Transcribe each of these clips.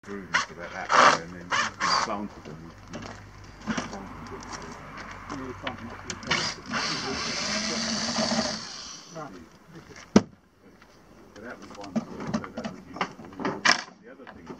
screws into that way and then slanted them. So that was one sort, so that was useful. The other thing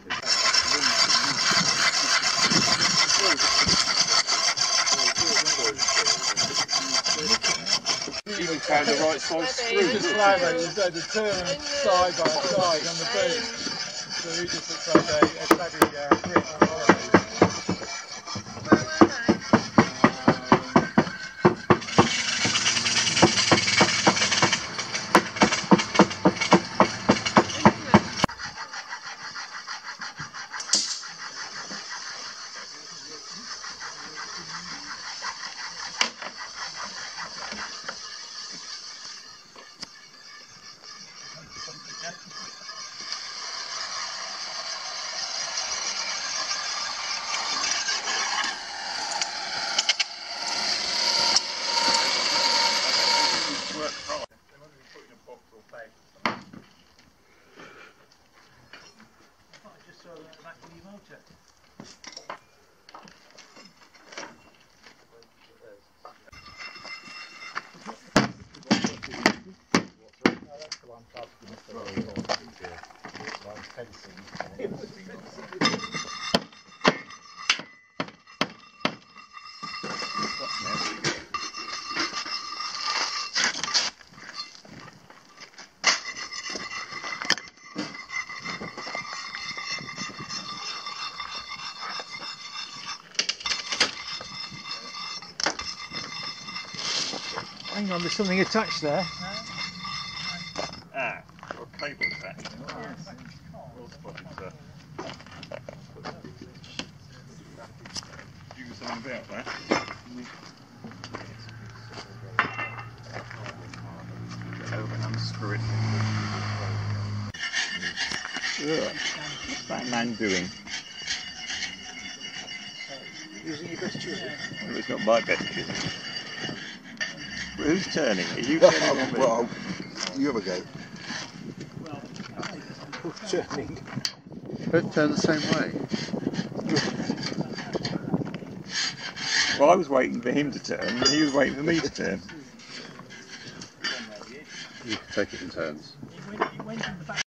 is even found the right size screw. Just flavor, you had to turn them side by side on the boot. So he just looks like a bloody grip on the Hang on, there's something attached there. Ah, got a cable attached. Well spotted, sir. You got something about that? Get over and unscrew it. Ugh. What's that man doing? Using your best chisel. Well, it's not my best chisel. Who's turning? Are you turning on me? well, you have a go. Turning. Both turn the same way. Well, I was waiting for him to turn, and he was waiting for me to turn. You take it in turns.